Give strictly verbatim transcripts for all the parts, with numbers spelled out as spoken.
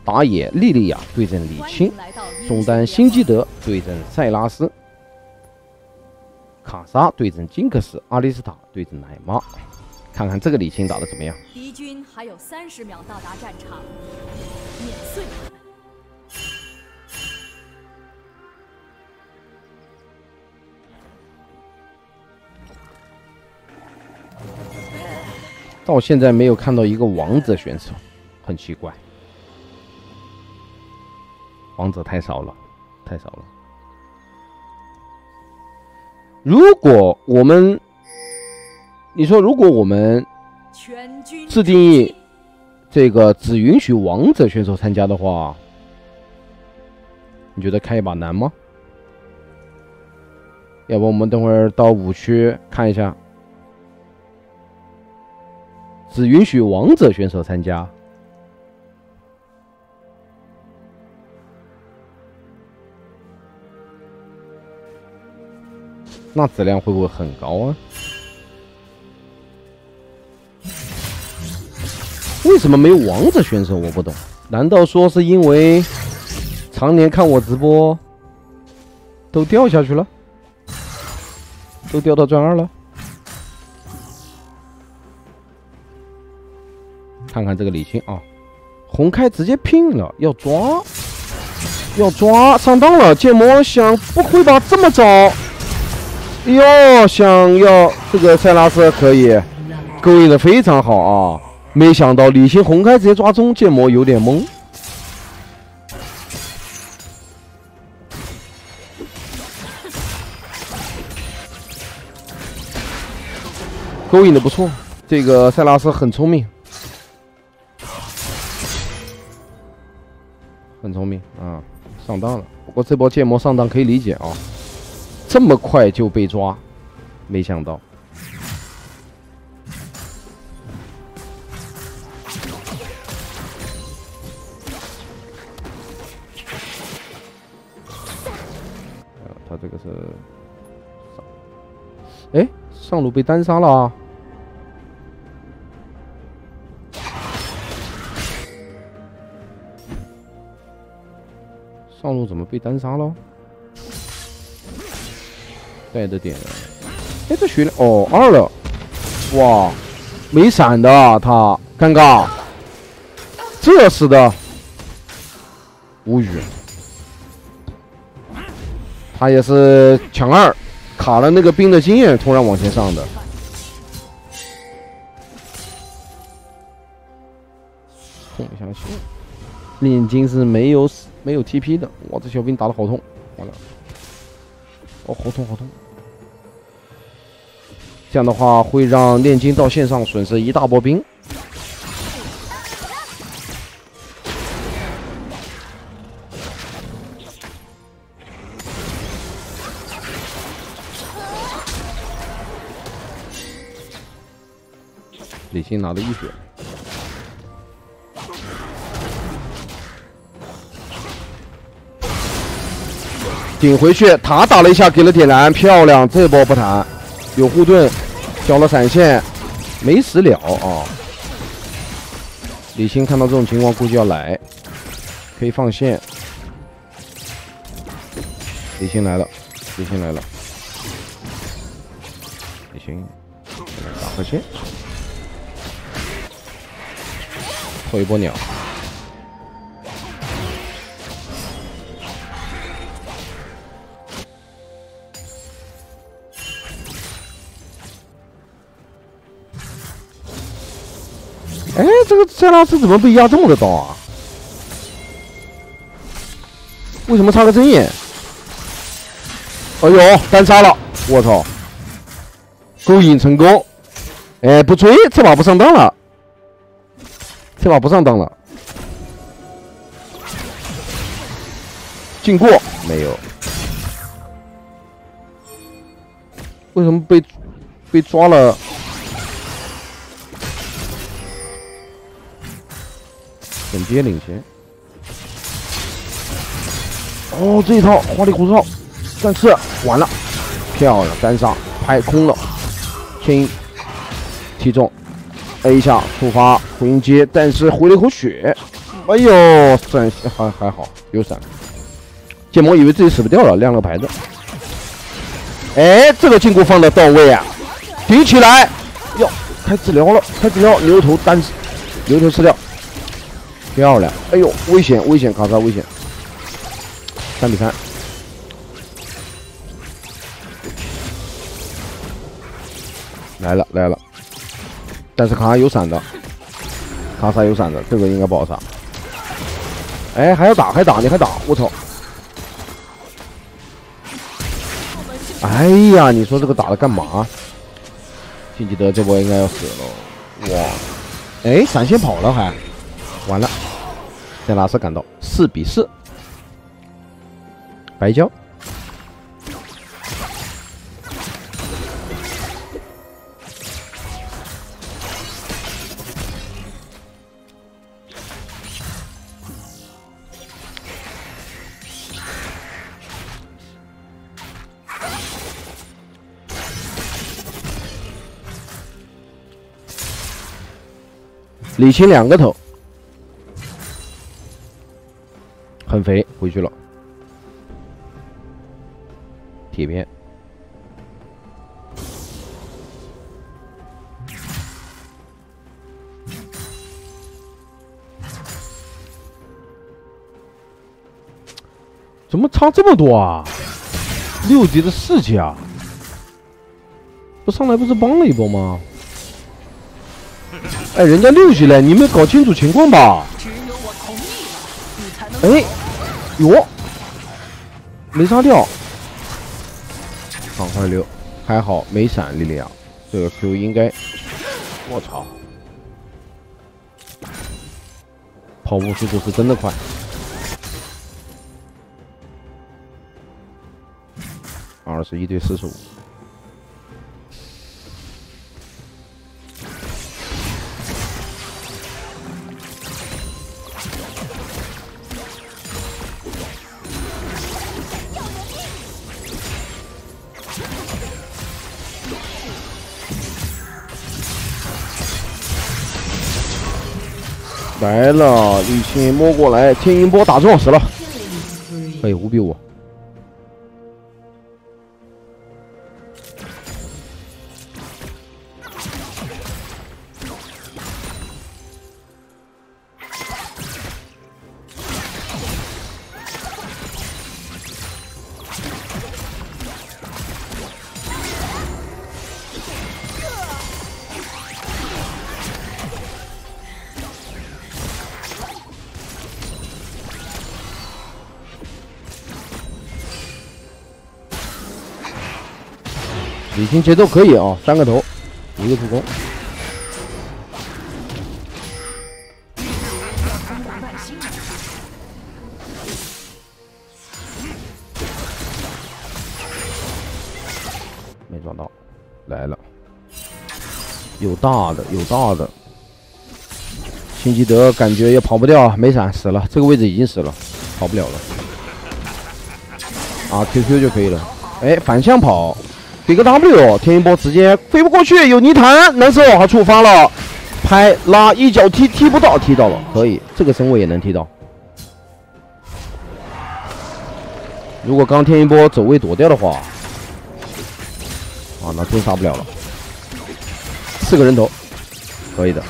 打野莉莉娅对阵李青，中单辛基德对阵塞拉斯，卡莎对阵金克斯，阿丽斯塔对阵奶妈。看看这个李青打的怎么样？ 敌军还有三十秒到达战场，碾碎他们。 到现在没有看到一个王者选手，很奇怪。王者太少了，太少了。如果我们，你说如果我们制定这个只允许王者选手参加的话，你觉得开一把难吗？要不我们等会儿到五区看一下。 只允许王者选手参加，那质量会不会很高啊？为什么没有王者选手？我不懂，难道说是因为常年看我直播都掉下去了，都掉到钻二了？ 看看这个李青啊，红开直接拼了，要抓，要抓，上当了。剑魔想不会吧？这么早？哟，想要这个塞拉斯可以勾引的非常好啊！没想到李青红开直接抓中，剑魔有点懵。勾引的不错，这个塞拉斯很聪明。 很聪明啊，上当了。不过这波剑魔上当可以理解啊，这么快就被抓，没想到。呃，他这个是上，哎，上路被单杀了啊。 上路怎么被单杀了？带着点，哎，这血量哦二了，哇，没闪的啊他，尴尬，这是的，无语。他也是抢二，卡了那个兵的经验，突然往前上的。痛不相信，炼金是没有死。 没有 T P 的，哇！这小兵打得好痛，完了，哦，好痛好痛！这样的话会让炼金到线上损失一大波兵。李信拿的一血。 顶回去，塔打了一下，给了点燃，漂亮！这波不谈，有护盾，交了闪现，没死了啊！李青看到这种情况，估计要来，可以放线。李青来了，李青来了，李青打河线，拖一波鸟。 哎，这个塞拉斯怎么被压这么个刀啊？为什么差个针眼？哎呦，单杀了！我操，勾引成功！哎，不追，这把不上当了，这把不上当了。进过没有？为什么被被抓了？ 本街领先。哦，这一套花里胡哨，但是完了，漂亮，单杀拍空了，轻踢中 ，A 一下触发回音接，但是回了一口血， 哎呦，闪还还好有闪。剑魔以为自己死不掉了，亮了牌子。哎，这个禁锢放的到位啊！顶起来，哟，开治疗了，开治疗，牛头单，牛头吃掉，漂亮！哎呦，危险危险，卡莎危险，三比三。来了来了，但是卡莎有闪的，卡莎有闪的，这个应该不好杀。哎，还要打还打，你还打，我操！哎呀，你说这个打了干嘛？辛吉德这波应该要死了，哇！哎，闪现跑了还，完了，塞拉斯赶到，四比四，白交。李青两个头，很肥，回去了。铁片，怎么差这么多啊？六级的四级啊！不上来不是帮了一波吗？哎，人家六级了，你没搞清楚情况吧？哎，哟，没杀掉，赶快溜！还好没闪莉莉娅，这个 Q 应该，我操，跑步速度是真的快。二十一对四十五。来了，李青摸过来，天音波打中死了，可以五比五。李青节奏可以啊，三个头，一个助攻。没撞到，来了，有大的，有大的。辛吉德感觉也跑不掉，没闪死了，这个位置已经死了，跑不了了。啊 ，Q Q 就可以了。哎，反向跑。给个 W， 天音波直接飞不过去，有泥潭，难受，还触发了，拍拉一脚踢踢不到，踢到了，可以，这个身位也能踢到。如果刚天音波走位躲掉的话，啊，那真杀不了了。四个人头，可以的。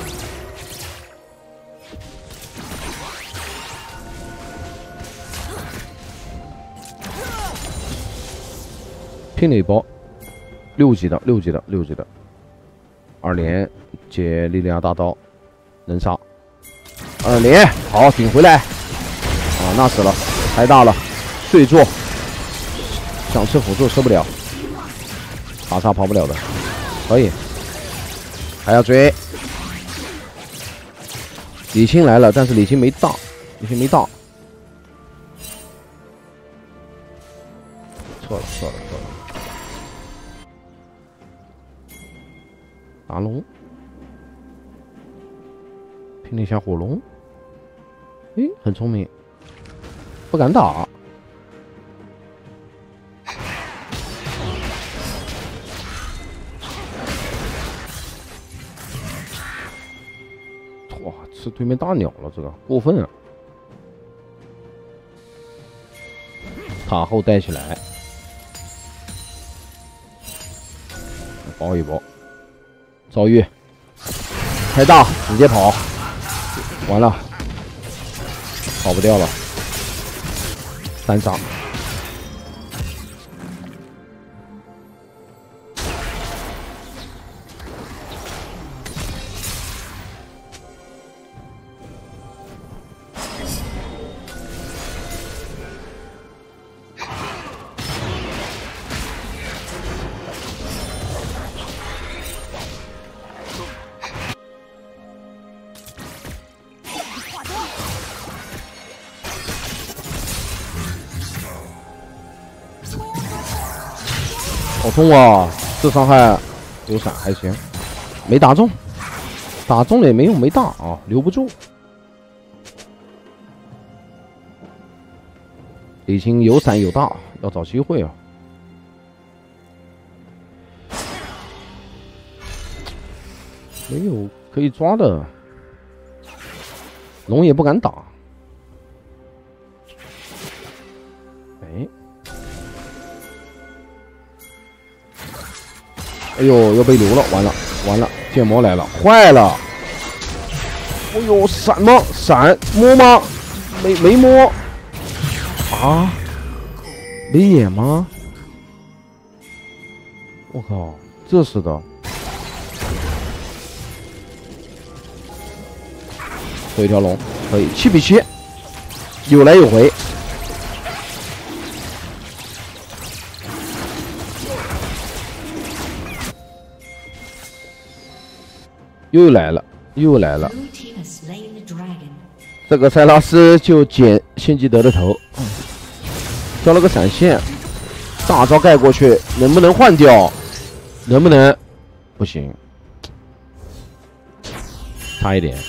拼了一包。六级的，六级的，六级的，二连接莉莉娅大刀，能杀。二连好顶回来，啊，那死了，太大了，碎坐，想吃辅助吃不了，卡莎跑不了的，可以，还要追。李青来了，但是李青没大，李青没大，错了，错了，错了。打龙，拼了一下火龙，哎，很聪明，不敢打。哇，吃对面大鸟了，这个过分啊！ 塔后带起来，包一包，遭遇太大，直接跑，完了，跑不掉了，单杀。 好痛啊！这伤害有闪还行，没打中，打中了也没用，没大啊，留不住。李青有闪有大，要找机会啊！没有可以抓的，龙也不敢打。哎。 哎呦，要被留了，完了完了，剑魔来了，坏了！哎呦，闪吗？闪摸吗？没没摸啊？没眼吗？我靠，这是的！有一条龙，可以七比七，有来有回。 又来了，又来了！这个塞拉斯就捡辛吉德的头，交了个闪现，大招盖过去，能不能换掉？能不能？不行，差一点。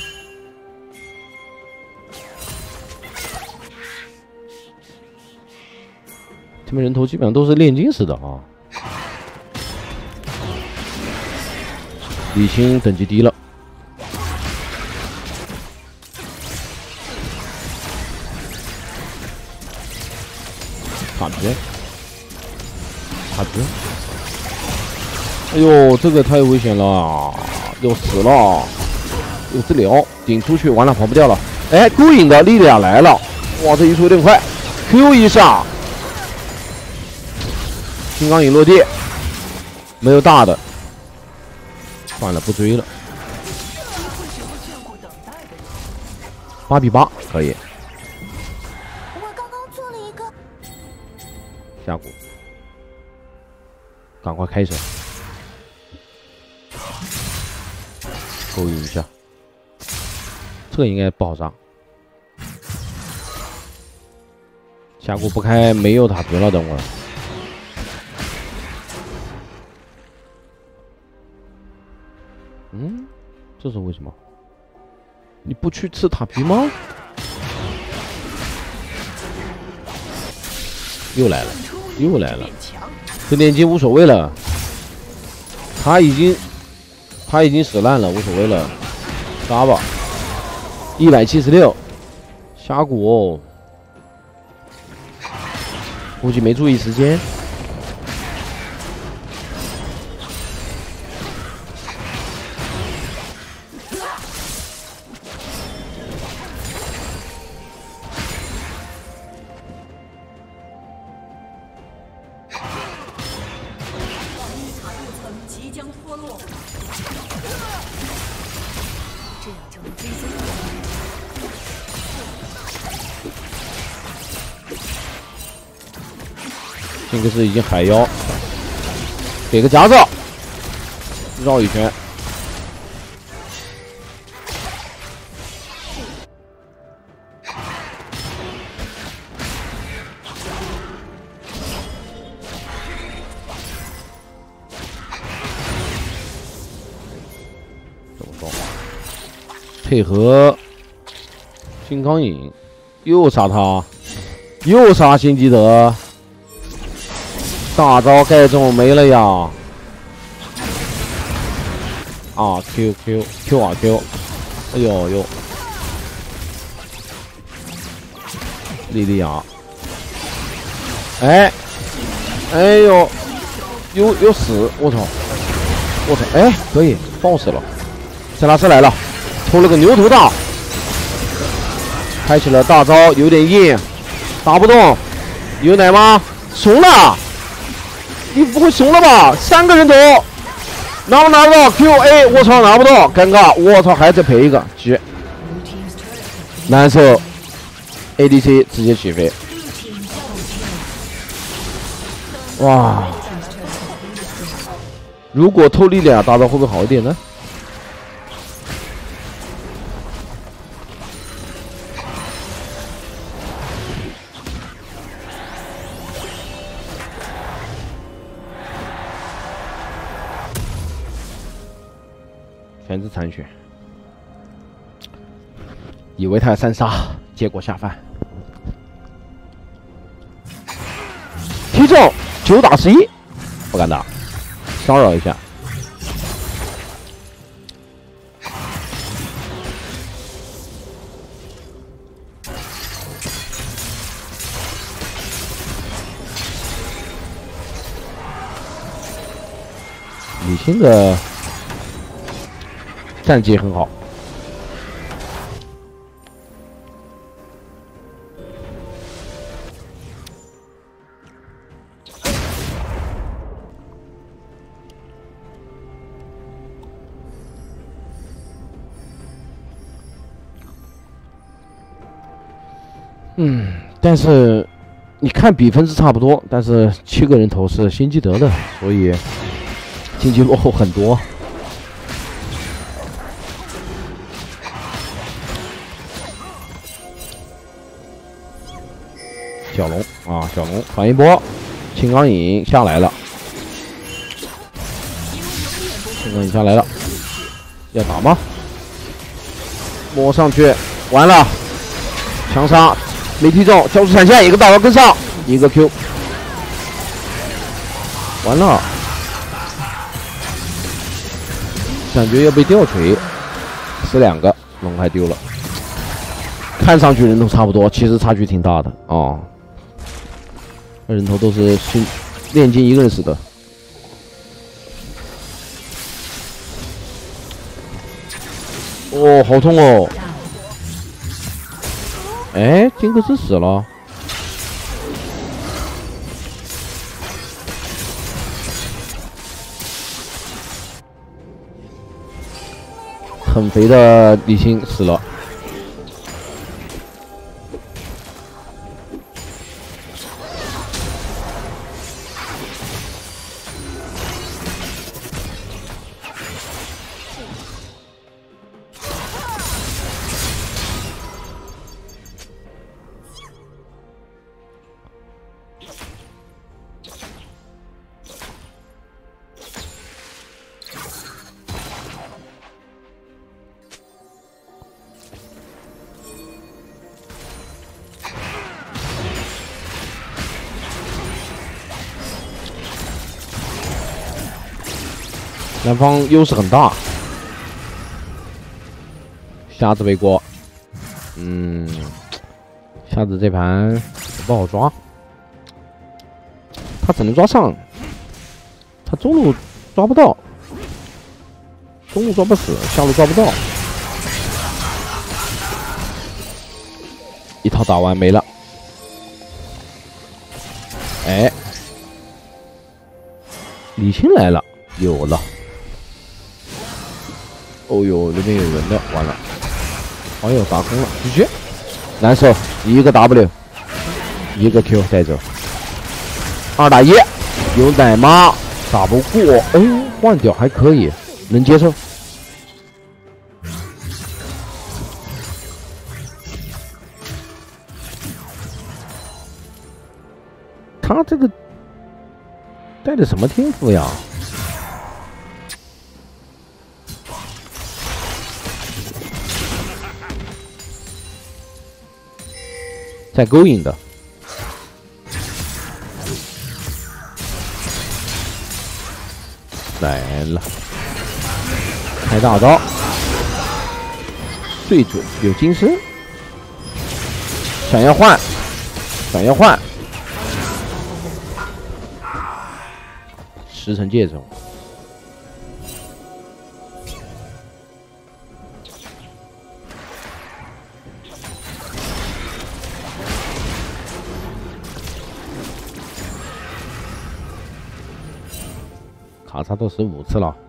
他们人头基本上都是炼金式的啊。 李青等级低了，塔皮，塔皮，哎呦，这个太危险了，要死了，有治疗，顶出去，完了跑不掉了。哎，勾引的莉莉娅来了，哇，这一出有点快 ，Q 一下，金刚影落地，没有大的。 算了，不追了。八比八可以。 我刚刚做了一个下蛊，赶快开手，勾引一下。这个应该不好杀。下蛊不开，没有塔皮了，等会儿。 嗯，这是为什么？你不去吃塔皮吗？又来了，又来了。这炼金无所谓了，他已经他已经死烂了，无所谓了，杀吧。一百七十六，峡谷哦，估计没注意时间。 这个是已经海妖，给个夹子，绕一圈。怎么说？配合金刚影，又杀他，又杀辛吉德。 大招盖中没了呀！啊 ，Q Q Q 啊 Q！ 哎呦呦！莉莉娅， 哎，哎呦，有有死！我操！我操！哎，可以爆死了。塞拉斯来了，抽了个牛头大，开启了大招，有点硬，打不动。有奶吗？怂了！你不会怂了吧？三个人头，拿不拿得到 ？Q A， 我操，拿不到，尴尬！我操，还再赔一个，局难受。A D C 直接起飞，哇！如果偷力量打到会不会好一点呢？全是残血，以为他要三杀，结果下饭。踢中九打十一，不敢打，骚扰一下。李欣的战绩很好。嗯，但是你看比分是差不多，但是七个人头是辛基德的，所以经济落后很多。小龙啊，小龙反一波，青钢影下来了，青钢影下来了，要打吗？摸上去，完了，强杀。没踢中，交出闪现，一个大招跟上，一个 Q， 完了，感觉要被吊锤，死两个，龙还丢了。看上去人头差不多，其实差距挺大的哦。人头都是新炼金一个人死的。哦，好痛哦！哎，金克斯死了。很肥的李欣死了。南方优势很大，瞎子背锅，嗯，瞎子这盘不好抓，他只能抓上，他中路抓不到，中路抓不死，下路抓不到，一套打完没了，哎，李欣来了，有了。哦呦，那边有人的，完了！哎呦，打空了，继续，难受，一个 W， 一个 Q 带走，二打一，有奶妈打不过，哎，换掉还可以，能接受。他这个带的什么天赋呀？在勾引的，来了，开大招，最准，有金身，想要换，想要换， 十层阶层。卡差都十五次了，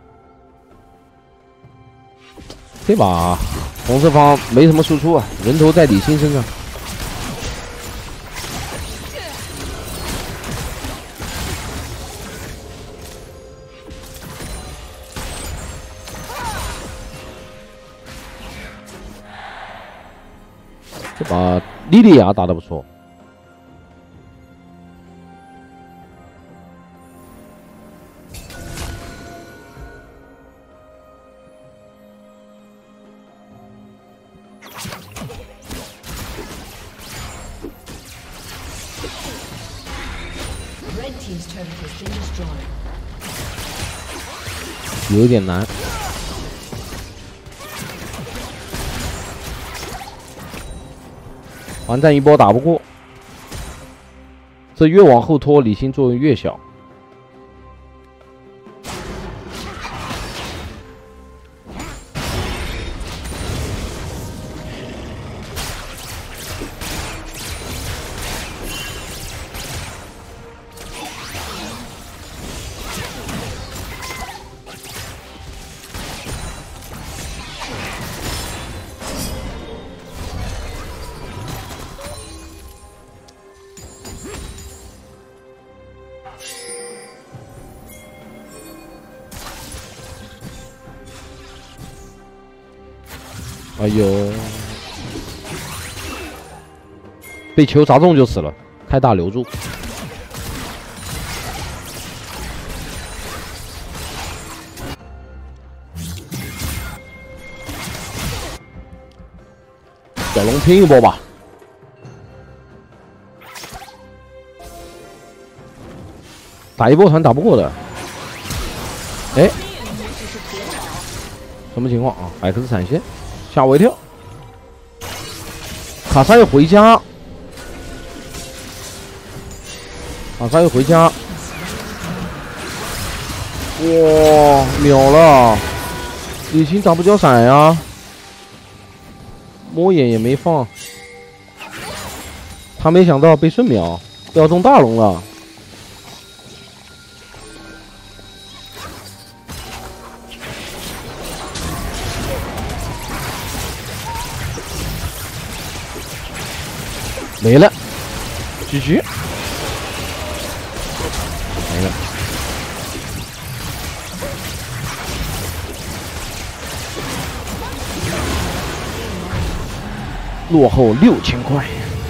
这把红色方没什么输出啊，人头在李欣身上。这把莉莉娅打得不错。 有点难，环战一波打不过，这越往后拖，李欣作用越小。哎呦，被球砸中就死了，太大留住。小龙拼一波吧，打一波团打不过的。哎，什么情况啊？百克斯闪现。 吓我一跳！卡莎又回家，卡莎又回家，哇，秒了！李欣咋不交闪呀？摸眼也没放，他没想到被瞬秒，要中大龙了。 没了 ，G G， 没了。落后六千块。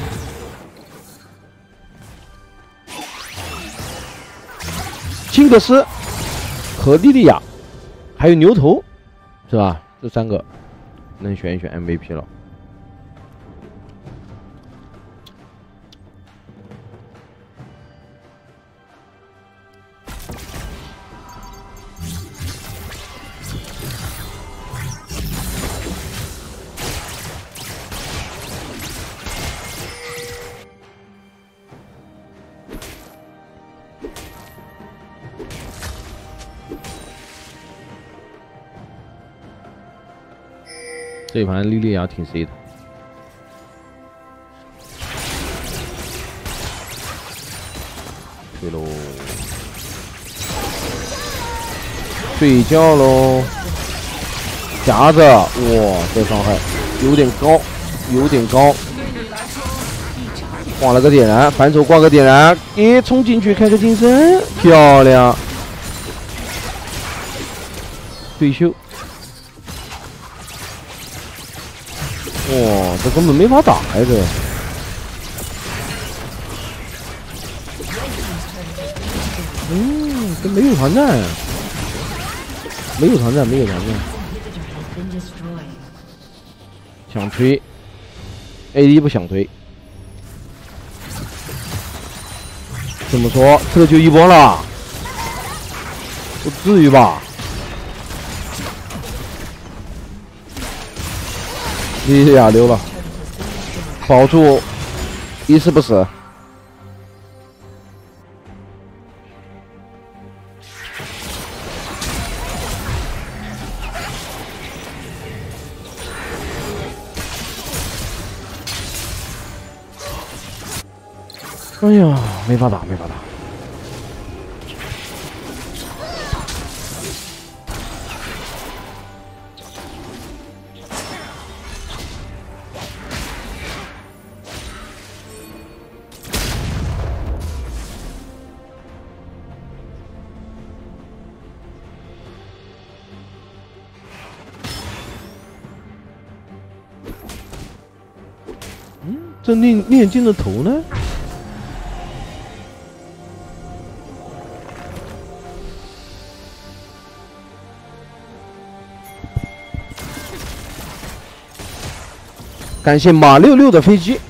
金格斯和莉莉娅，还有牛头，是吧？这三个能选一选 M V P 了。 这一盘莉莉娅挺 C 的，睡喽，睡觉喽，夹着，哇，这伤害有点高，有点高，挂了个点燃，反手挂个点燃，诶，冲进去开个近身，漂亮，对秀。 哇，这根本没法打呀！这，嗯，这没有团战，没有团战，没有团战。想推 ，A D 不想推，这么说这就一波了，不至于吧？ 莉莉娅溜了，保住，一死不死。 哎呀，没法打，没法打。嗯，这炼炼金的头呢？ 感谢马六六的飞机。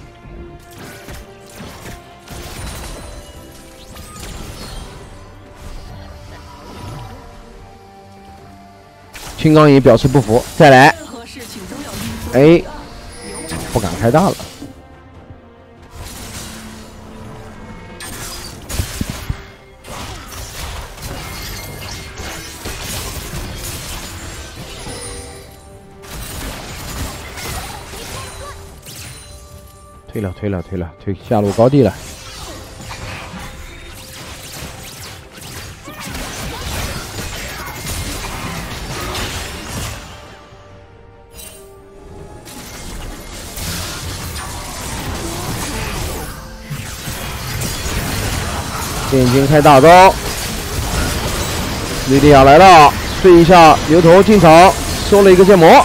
青钢也表示不服，再来。哎，不敢开大了。推了，推了，推了，推下路高地了。炼金开大招，莉莉娅来了，睡一下，牛头进场收了一个剑魔，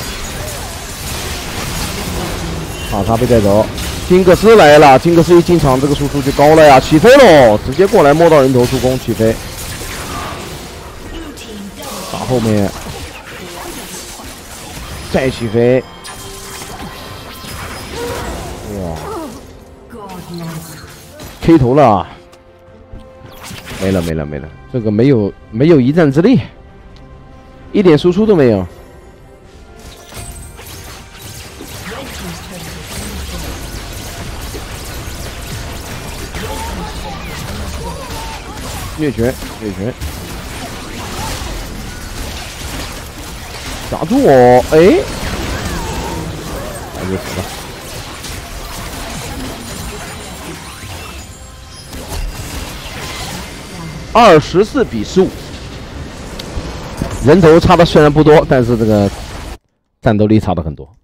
塔莎被带走。 金克斯来了，金克斯一进场，这个输出就高了呀，起飞喽！直接过来摸到人头助攻，起飞。打后面，再起飞。哇 ！K 头了，没了没了没了，这个没有没有一战之力，一点输出都没有。 越拳，越拳，夹住我！哎，那就死了。二十四比十五，人头差的虽然不多，但是这个战斗力差的很多。